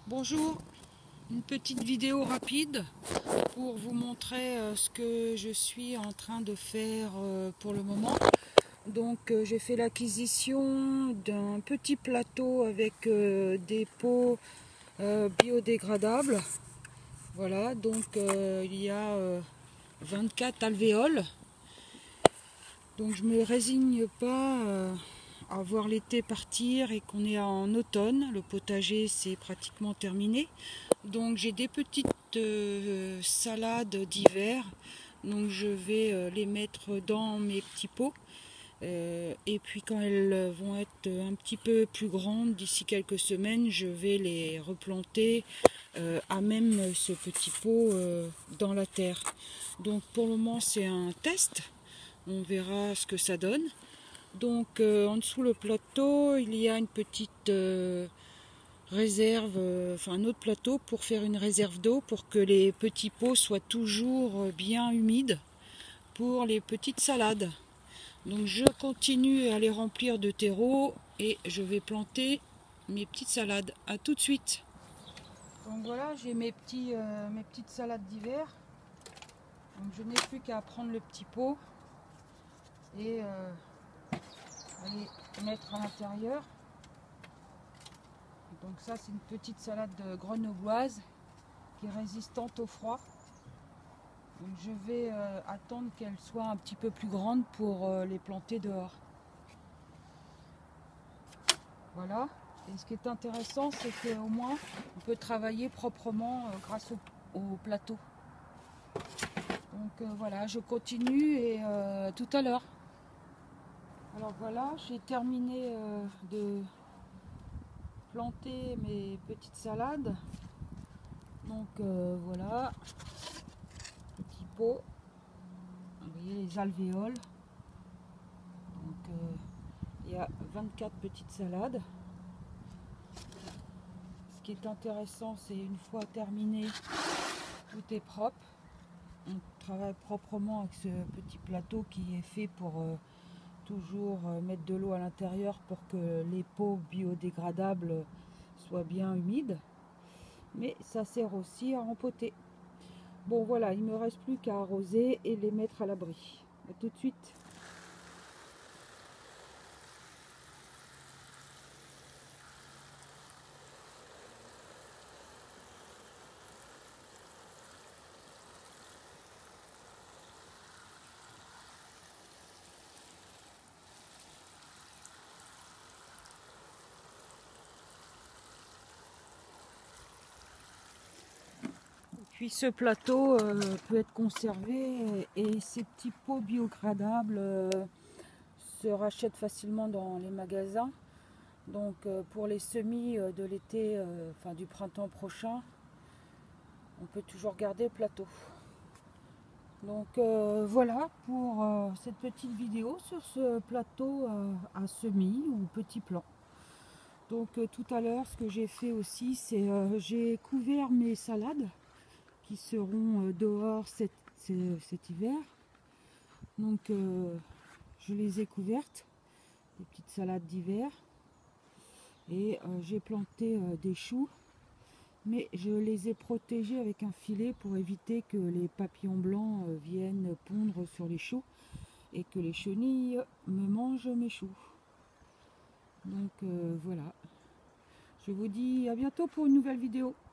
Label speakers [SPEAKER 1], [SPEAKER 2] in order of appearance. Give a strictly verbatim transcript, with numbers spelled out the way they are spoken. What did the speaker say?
[SPEAKER 1] Bonjour, une petite vidéo rapide pour vous montrer euh, ce que je suis en train de faire euh, pour le moment. Donc euh, j'ai fait l'acquisition d'un petit plateau avec euh, des pots euh, biodégradables. Voilà, donc euh, il y a euh, vingt-quatre alvéoles. Donc je me résigne pas euh, à voir l'été partir et qu'on est en automne. Le potager c'est pratiquement terminé. Donc j'ai des petites euh, salades d'hiver. Donc je vais euh, les mettre dans mes petits pots. Euh, et puis quand elles vont être un petit peu plus grandes, d'ici quelques semaines, je vais les replanter euh, à même ce petit pot euh, dans la terre. Donc pour le moment c'est un test. On verra ce que ça donne. Donc euh, en dessous le plateau, il y a une petite euh, réserve, euh, enfin un autre plateau pour faire une réserve d'eau pour que les petits pots soient toujours bien humides pour les petites salades. Donc je continue à les remplir de terreau et je vais planter mes petites salades. À tout de suite. Donc voilà, j'ai mes, petits, euh, mes petites salades d'hiver. Donc je n'ai plus qu'à prendre le petit pot et euh, aller mettre à l'intérieur. Donc ça c'est une petite salade de grenobloise qui est résistante au froid. Donc je vais euh, attendre qu'elle soit un petit peu plus grande pour euh, les planter dehors. Voilà. Et ce qui est intéressant, c'est qu'au moins on peut travailler proprement euh, grâce au, au plateau. Donc euh, voilà, je continue et euh, tout à l'heure. Alors voilà, j'ai terminé euh, de planter mes petites salades. Donc euh, voilà, petit pot. Vous voyez les alvéoles. Donc euh, il y a vingt-quatre petites salades. Ce qui est intéressant, c'est une fois terminé, tout est propre. On travaille proprement avec ce petit plateau qui est fait pour euh, toujours euh, mettre de l'eau à l'intérieur pour que les pots biodégradables soient bien humides. Mais ça sert aussi à rempoter. Bon voilà, il ne me reste plus qu'à arroser et les mettre à l'abri. A tout de suite. Puis ce plateau euh, peut être conservé et ces petits pots biodégradables euh, se rachètent facilement dans les magasins. Donc euh, pour les semis euh, de l'été, euh, enfin du printemps prochain, on peut toujours garder le plateau. Donc euh, voilà pour euh, cette petite vidéo sur ce plateau euh, à semis ou petit plant. Donc euh, tout à l'heure, ce que j'ai fait aussi, c'est euh, j'ai couvert mes salades qui seront euh, dehors cet, cet hiver. Donc euh, je les ai couvertes, des petites salades d'hiver. Et euh, j'ai planté euh, des choux, mais je les ai protégés avec un filet pour éviter que les papillons blancs euh, viennent pondre sur les choux et que les chenilles me mangent mes choux. Donc euh, voilà, je vous dis à bientôt pour une nouvelle vidéo.